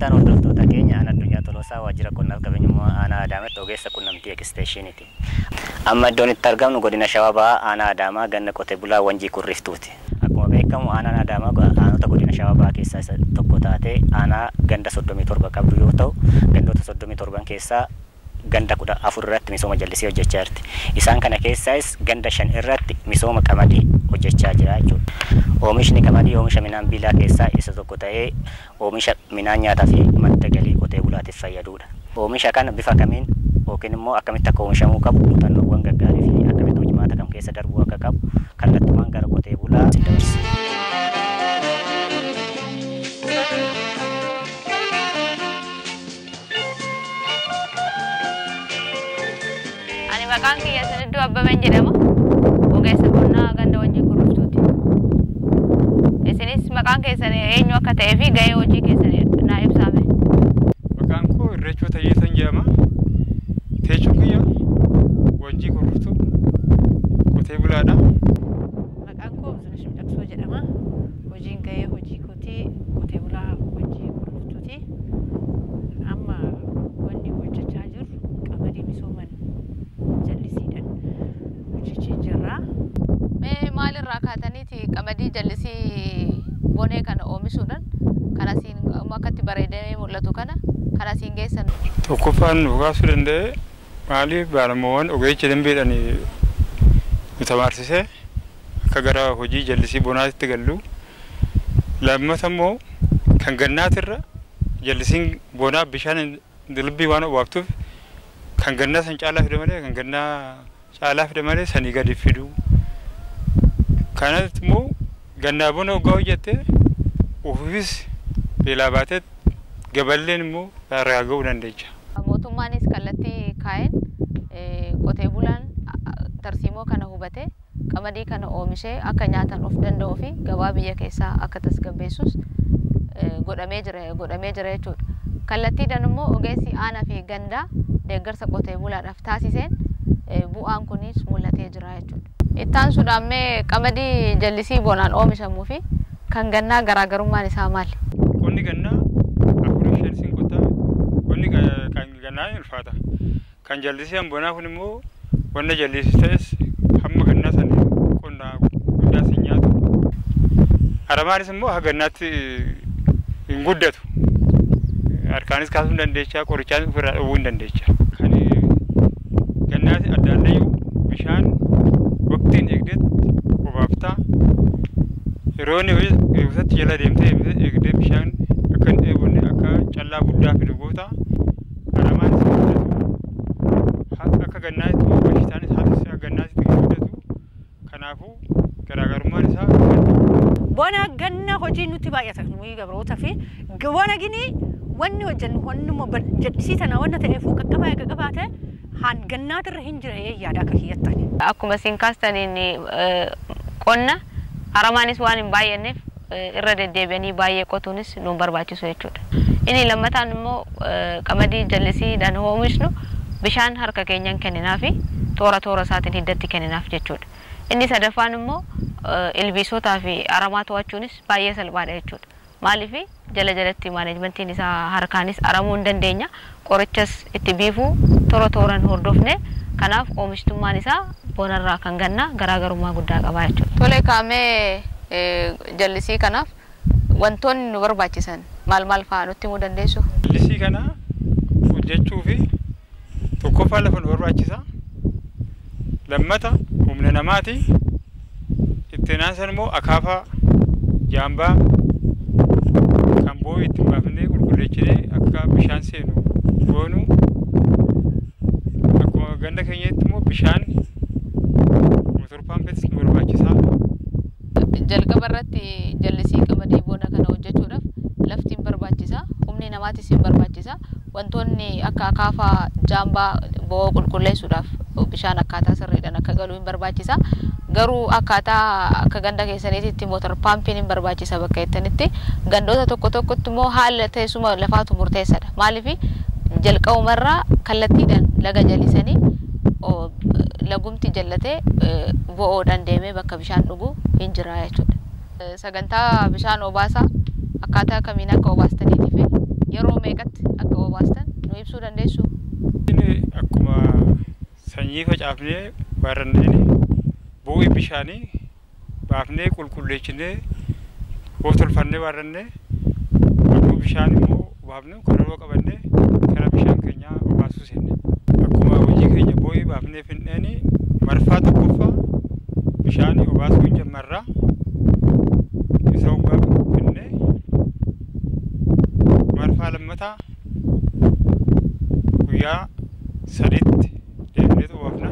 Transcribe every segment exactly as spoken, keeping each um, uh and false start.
Attam hordoftoota keenya ana Addunyaa Toloosaa waajjira qonnaa qabeenyummaa aanaa Adaamaatti ogeessa qunnamtii eksteeshiniiti. Amma iddoon itti argamnu godina Shawaa Bahaa aanaa Adaamaa ganna qotee bulaa Wanjii Kurriftuuti. Akkuma beekamu aanaan Adaamaa aanota godina Shawaa Bahaa keessaa isa tokko taatee aanaa ganda soddomii torba qabdu yoo ta'u, gandoota soddomii torban keessaa ganda kudha afur irratti misooma jallisii hojjechaa jirti. Isaan kana keessaas ganda shan irratti misooma qamadii hojjechaa jira jechuudha. Oomishni qamadii oomisha midhaan biilaa keessaa isa tokko ta'ee oomisha midhaan nyaataa fi madda galii qotee bulaatiif fayyadudha. Oomisha kana bifa kamiin yookiin immoo akkamitti akka oomishamuu qabu muuxannoowwan gaggaarii fi akkamitti hojimaata kam keessa darbuu akka qabu kallattumaan gara qotee bulaa dabarsa. Ani maqaan kiyya Sinidduu Abbaben jedhama. Ogeessa qonnaa ganda Wanjii Kurriftuuti. Isinis maqaan keessan eenyu akka ta'ee fi gahee hojii keessan naa ibsaame. Maqaan koo Irreechoo Tayyeessan jedhama. Teessuun kiyya Wanjii Kurriftuu qotee bulaadha. Maqaan koo Zinash Midhaksoo jedhama. Hojiin gahee hojii kootii qotee bulaa Wanjii Kurriftuuti. Amma wanni hojjechaa jiru qamadii misooman jallisiidhaan hojjechaa jirra. Mee maalirraa kaataniiti qamadii jallisii bonee kana oomishuudhaan kan asiin akkatti bareedee mul'atu kana kan asiin geessan? Tokkoffaan nu kaasuu danda'e maaliif baalamoowwan ogeeyyicha dambeedhaan nu tamaarsisee akka gara hojii jallisii bonaatitti gallu. Lammata immoo kan gannaatirra jallisiin bonaa bishaan dilbii waan obaaftuuf kan gannaa san caalaa fide malee kan gannaa caalaa fide malee sanii gadi fidu. Kanatti immoo gannaa bona hoggaa hojjettee ofiifis beelaa baatee gaballeen immoo irraa ga'uu dandeecha. Mootummaanis kallattii kaa'een qotee bulaan tarsiimoo kana hubatee qamadii kana oomishee akka nyaatan of danda'uu fi gabaa biyya keessaa akka tasgabbeessus godhamee jira godhamee jira jechuudha. Kallattiidhaan immoo ogeessi aanaa fi gandaa deeggarsa qotee bulaadhaaf taasiseen bu'aan kunis mul'atee jira jechuudha. Ittaan suudhaamee qamadii jallisii bonaan oomishamuu fi kan gannaa garaagarummaan isaa maali? Qonni gannaa afurii shan siin qotaa qonni kan gannaa ulfaata. Kan jallisii bonaa kun immoo wanna jallisii ta'es hamma gannaa san qonnaa guddaa siin nyaatu. Haramaanis immoo haa gannaatti hin guddatu. Harkaanis kaasuu hin dandeecha, qorichaan ofirraa dhowwuu hin dandeecha. Kan gannaatti addaallee bishaan waqtiin eegdeet obaaftaa yeroo inni eegsatti jala deemtee eegdee bishaan akka hin dheebonne akka callaa guddaa fidu goota. Haramaanis guddatu akka gannaatti oomishaanis haala gannaatti guddatu. Kanaafuu garaagarummaan isaa bona ganna hojii nuti baay'ata nuyi gabroota fi bona gini wanni hojjennu wannuma jallisii tana wanna ta'eefuu qaqqabaa eega qabaate haan gannaatirra hin jira yaada akka kiyyattani. Akkuma siin kaastaniin qonna haramaanis waan hin baay'anneef irra deddeebi'anii baay'ee qotuunis nu barbaachisu jechuudha. Inni lammataan immoo qamadii jallisiidhaan oomishnu bishaan harka keenyaan kenninaaf fi toora toora isaatiin hiddatti kenninaaf jechuudha. Inni sadaffaan immoo ilbiisotaa fi aramaa to'achuunis baay'ee salphaadha jechuudha. Maaliif jala jalatti maaneejmentiin isaa harkaanis aramuu hin dandeenya. Qorichas itti biifuu toora tooraan hordofne kanaaf oomishtummaan isaa bonarraa kan gannaa garaagarummaa guddaa qaba jechuudha. Tole kaamee jallisii kanaaf wantoonni nu barbaachisan maal maal fa'aa nutti himuu dandeessu? Jallisii kana hojjechuu fi tokkoffaa lafa nu barbaachisa. Lammata humna namaati. Itti aansan immoo akaafaa jaambaa kan boo'u itti baafnee qulqulleessinee akka bishaan seenu goonu. Akkuma ganda keenyatti immoo bishaan motor paampeetis nu barbaachisa. Jalqaba irratti jallisii qamadii bona kana hojjechuudhaaf lafti hin barbaachisa, humni namaatis hin barbaachisa. Wantoonni akka akaafaa jaambaa boo'u qulqulleessuudhaaf bishaan akkaataa sirriidhaan akka galu hin barbaachisa. Garuu akkaataa akka ganda keessaniitti motor paampiin hin barbaachisa bakka jettanitti gandoota tokko tokkotti immoo haala teessuma lafaatu murteessaadha. Maaliif jalqabumarraa kallattiidhaan laga jallisanii lagumti jallatee bo'oodhaan deemee bakka bishaan dhuguu hin jira jechuudha. Sagantaa bishaan obaasaa akkaataa kamiin akka obaastaniitii fi yeroo meeqatti akka obaastan nu ibsuu dandeessu? Inni akkuma sanyii facaafnee warranneen bu'ii bishaanii baafnee qulqulleessinee bootolfannee warrannee aduu bishaan immoo baafnee kororoo qabannee kara bishaan keenya obaasuu seenne. Akkuma hojii keenya bu'ii baafnee finneeni marfaa tokkoffaa bishaan obaasuu hin jammarraa isa hoggaa finnee marfaa lammataa guyyaa sadiitti deemnee obaafna.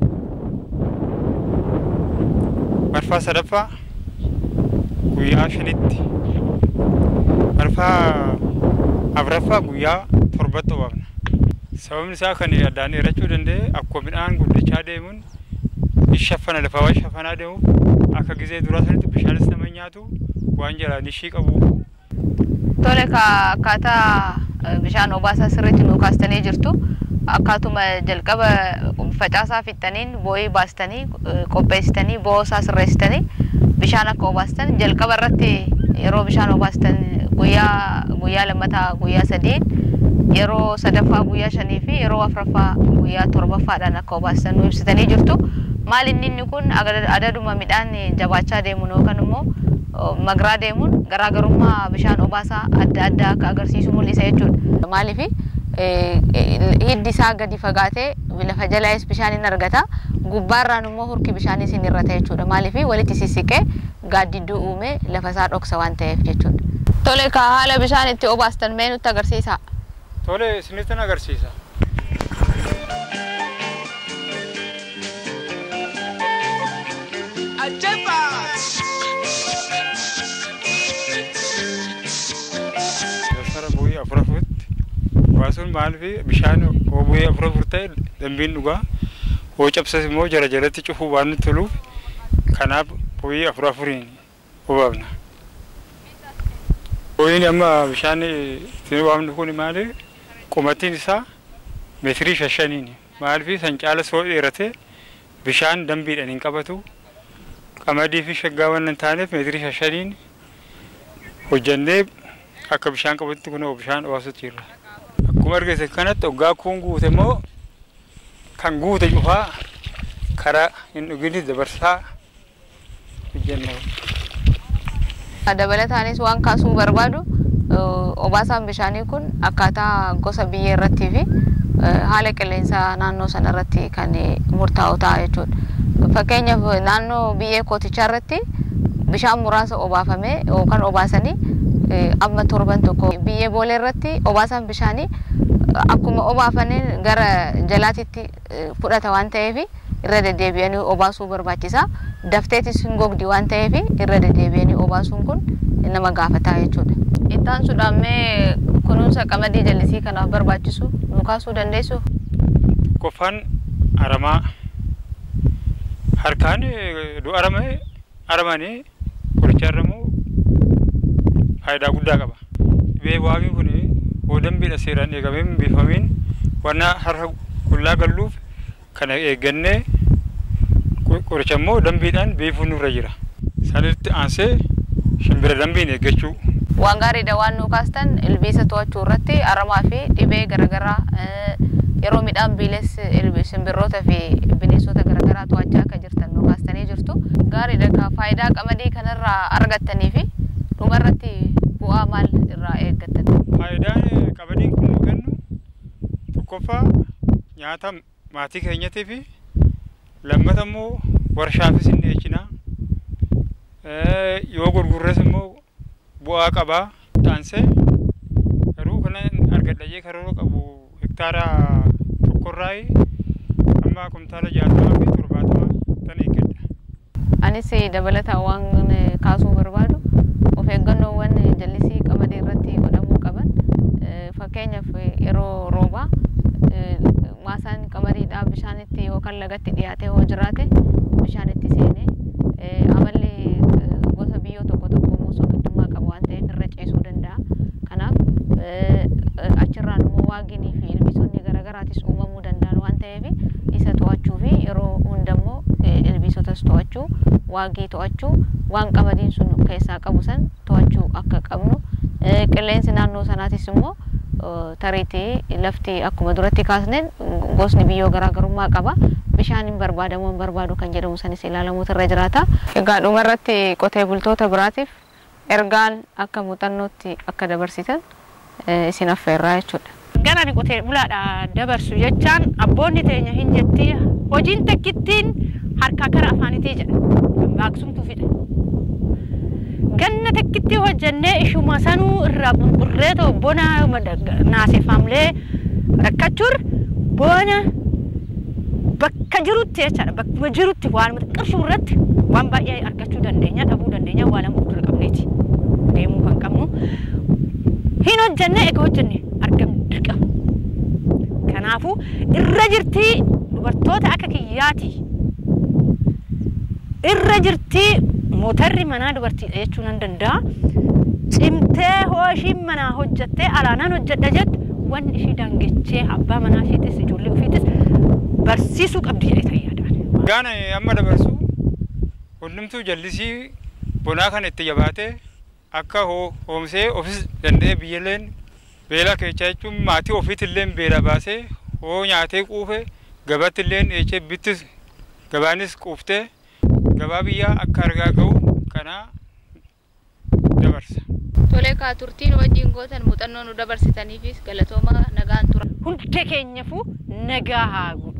Marfaa sadaffaa guyyaa shanitti marfaa afuraffaa guyyaa torbatti obaafna. Sababni isaa kan addaan dheerachuu danda'e akkuma midhaan guddachaa deemuun ishafana lafa waan shafanaa deemuuf akka gizee duraa sanitti bishaanis nama nyaatu waan jalaan ishii qabu. Tole ka akkaataa bishaan obaasaa sirriitti nu kaastanii jirtu. Akkaatuma jalqaba facaasaa fixxaniin boo'ii baastanii qopheessitanii boosaa sirreessitanii bishaan akka obaastan jalqaba irratti yeroo bishaan obaastan guyyaa guyyaa lammataa guyyaa sadii yeroo sadaffaa guyyaa shanii fi yeroo afuraffaa guyyaa torbaffaadhaan akka obaastan nu ibsitanii jirtu. Maal inni inni kun adaduma midhaan jabaachaa deemuun yookaan immoo magraa deemuun garaagarummaa bishaan obaasaa adda addaa akka agarsiisu mul'isa jechuudha. Maaliif hiddi isaa gadi fagaatee lafa jalaas bishaan hin argata gubbaarraan immoo hurki bishaanii sin irrata jechuudha. Maaliif walitti sissiqee gaaddidduu uume lafa isaa dhoksa waan ta'eef jechuudha. Tole ka haala bishaan itti obaastan mee nutti agarsiisa. Tole isinitti agarsiisa. Ajaba! Dasara bu'ii afur afuritti obaasuun maaliif bishaan bu'ii afur afur ta'e dambiin dhugaa hoo cabsas immoo jala jalatti cufuu waan nutti toluuf kanaaf bu'ii afur afuriin obaafna. Bu'iin amma bishaan ittiin obaafnu kun maali? Qumattiin isaa meetirii shashaniini. Maaliif san caala soo dheerate bishaan dambiidhaan hin qabatu. Qamadii fi shaggaa waan hin taaneef meetirii shashaniin hojjannee akka bishaan qabatutti kun bishaan obaasutti jirra. Akkuma argite kanatti hoggaa kun guute immoo kan guute cufaa karaa hin dhugini dabarsaa hojjannee. Dabalataanis waan kaasuu barbaadu obaasaan bishaanii kun akkaataa gosa biyyee irrattii fi haala qilleensa naannoo sana irratti kan murtaa'u ta'a jechuudha. Fakkeenyaaf naannoo biyyee kootichaa irratti bishaan muraasa obaafamee yookaan obaasanii amma torban tokko biyyee boolee irratti obaasaan bishaanii akkuma obaafaniin gara jalaatitti fudhata waan ta'eef irra deddeebi'anii obaasuu barbaachisa. Dafteetis hin gogdi waan ta'eef irra deddeebi'anii obaasuun kun nama gaafataa jechuudha. Ittaan sudhaamee kunuunsa qamadii jallisii kanaaf barbaachisu nu kaasuu dandeessu? Qofaan aramaa harkaan du aramee aramanii qoricha aramu faayidaa guddaa qaba. Dhibee waaqii kun hoo dambiidha seeraan eegamee biifamiin wanna harka qullaa galluuf kana eeggannee qoricha immoo dambiidhaan biifuun nurra jira. Sanitti aansee shimbira dambiin eeggachuu. Waan gaariidha waan nu kaastan ilbiisa to'achuu irratti aramaa fi dhibee garaagaraa yeroo midhaan biiles simbirroota fi bineensota garaagaraa to'achaa akka jirtan nu kaastanii jirtu. Gaariidha ka faayidaa qamadii kanarraa argattanii fi dhumarratti bu'aa maal irraa eeggattan? Faayidaan qamadiin kun nu kennu tokkoffaa nyaata maatii keenyatii fi lammata immoo warshaafis hin dhiyeessinaa. Yoo gurgurres immoo bu'aa qabaa. Taansee garuu kana argadhee karoora qabu hektaara tokkorraa amma kumtaala jaatamaa fi torbaatamaa tan eeggadha. Anis dabalataa waan kaasuu barbaadu of eeggannoowwan jallisii qamadii irratti godhamuu qaban. Fakkeenyaaf yeroo roobaa maasaan qamadiidhaa bishaanitti yookaan lagatti dhiyaatee hoo jiraate bishaanitti seenee amalli gosa biyyoo tokko tokko moosoo giddummaa qabu waan ta'eef irra ceesuu danda'a. Kanaaf achirraan immoo waaginii fi ilbiisonni garaagaraatis uumamuu danda'an waan ta'eef isa to'achuu fi yeroo hundammoo ilbiisotas to'achuu waagii to'achuu waan qamadiin sun keessaa qabu san to'achuu akka qabnu qilleensi naannoo sanaatis immoo tariitii lafti akkuma duratti kaasneen gosni biyyoo garaagarummaa qaba. Bishaan hin barbaadamu hin barbaadu kan jedhamu sanis ilaalamuutu irra jiraata. Egaa dhumarratti qotee bultoota biraatiif ergaan akka muuxannootti akka dabarsitan isin affeerraa jechuudha. Gara ni qotee bulaadha dabarsu jechaan abboonni teenya hin jetti hojiin takkittiin harkaa kara afaanitii jedha. Baaqsumtuu fida. Ganna takkitti hojjannee ishuma sanuu irraa qulqurreetoo bona naasifamlee rakkachur bona bakka jirutti jechaadha. Bakka jirutti waan qarshuu irratti waan baay'ee argachuu dandeenya dhabuu dandeenya waan lama of qabneeti. Deemuu kan qabnu hin hojjannee egaa hojjannee argamnu dirqama. Kanaafuu irra jirtii dubartoota akka kiyyaati. Irra jirtii motorri manaa dubartiidha jechuun nan danda'a. Cimtee hooshiin manaa hojjattee alaanaan hojjedha jette wanni ishii daangechee abbaa manaa ishiitis ijoollee ofiitis barsiisuu qabdi jedhee tayyaadhaan. Gaana amma dabarsu hundumtuu jallisii bonaa kan itti jabaatee akka hoomsee ofis danda'ee biyyalleen beela keechaa jechuun maatii ofiitillee beela baasee hoo nyaatee quufe gabattillee eechee bittis gabaanis quuftee gabaa biyyaa akka argaa ga'u kana dabarsa. Tolee kaa turtiin wajjin gootan muuxannoo nu dabarsitaniifis galatooma nagaan tura. Hundi keenyaafuu nagaa haa godhu.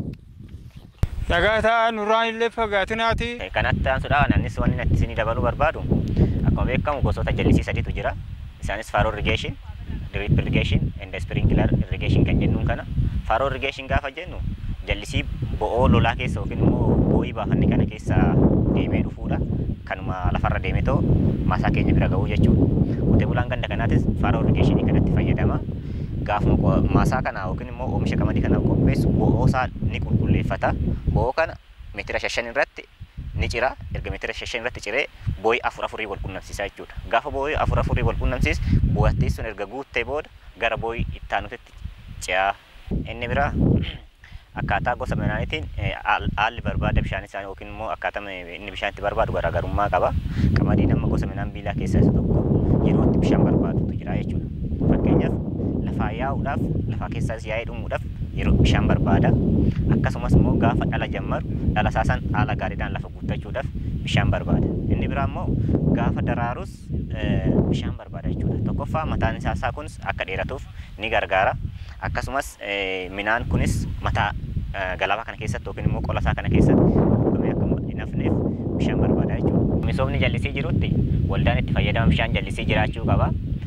Nagaa ta'a nurraan illee fagaatinaati. Kanatti aansuudhaan annis wanni natti isinii dabaluu barbaadu akkuma beekamu gosoota jallisii sadiitu jira. Isaanis faaroo irrigation, drip irrigation, and sprinkler irrigation kan jennuun kana. Faaroo irrigation gaafa jennu jallisii bo'oo lolaa keessa yookiin immoo bo'ii baafanne kana keessa deemee dhufuudha. Kanuma lafarra deemee too maasaa keenya bira ga'uu jechuudha. Qotee bulaan ganda kanaatis faaroo irrigeeshinii kanatti fayyadama. Gaafuma maasaa kana yookiin immoo oomisha qamadii kana qopheessu bo'oo isaa ni qulqulleeffata. Bo'oo kana meetira shan irratti ni cira. Erga meetira shan irratti ciree bo'ii afur afurii wal qunnamsiisa jechuudha. Gaafa bo'ii afur afurii wal qunnamsiis bo'attii sun erga guuttee booda gara bo'ii itti aanutti ce'a. Inni biraa akkaataa gosa midhaaniitiin haalli barbaada bishaan isaanii yookiin immoo akkaataa inni bishaan itti barbaadu garaagarummaa qaba. Qamadiin amma gosa midhaan biilaa keessaa isa tokko yeroo itti bishaan barbaadutu jira jechuudha. Fakkeenyaaf lafaa yaa'uudhaaf lafaa keessaas yaa'ee dhumuudhaaf yeroo bishaan barbaada. Akkasumas immoo gaafa dhala jammaru dhala isaasan haala gaariidhaan lafa guuttachuudhaaf bishaan barbaada. Inni biraa immoo gaafa daraarus bishaan barbaada jechuudha. Tokkoffaa mataan isaa kunis akka dheeratuuf ni gargaara. Akkasumas midhaan kunis mataa galaabaa kana keessatti yookiin immoo qolasaa kana keessatti dhugamee akka hin hafneef bishaan barbaada jechuudha. Misoomni jallisii jirutti waldaan itti fayyadama bishaan jallisii jiraachuu qaba.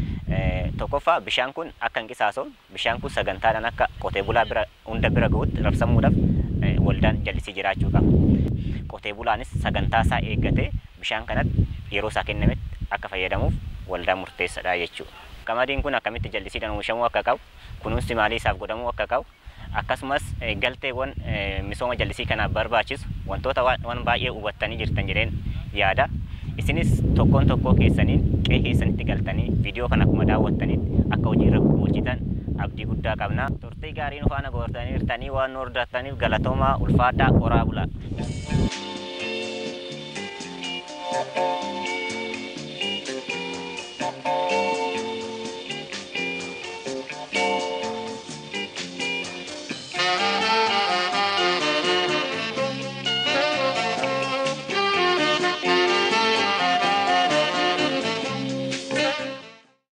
Tokkoffaa bishaan kun akka hin qisaasoon bishaan kun sagantaadhaan akka qotee bulaa bira hunda bira ga'utti rabsamuudhaaf waldaan jallisii jiraachuu qaba. Qotee bulaanis sagantaa isaa eeggatee bishaan kanatti yeroo isaa kennametti akka fayyadamuuf waldaan murteessaadha jechuudha. Qamadiin kun akkamitti jallisiidhaan oomishamuu akka qabu, kunuunsi maalii isaaf godhamuu akka qabu, akkasumas galteewwan misooma jallisii kanaaf barbaachisu wantoota waan baay'ee hubattanii jirtan jedheen yaada. Isinis tokkoon tokkoo keessaniin qe'ee keessanitti galtanii viidiyoo kana akkuma daawwattanitti akka hojii irra hojjetan abdii guddaa qabna. Turtii gaarii nu faana gootanii waan nu hordoftaniif galatoomaa ulfaadhaa horaa bulaa.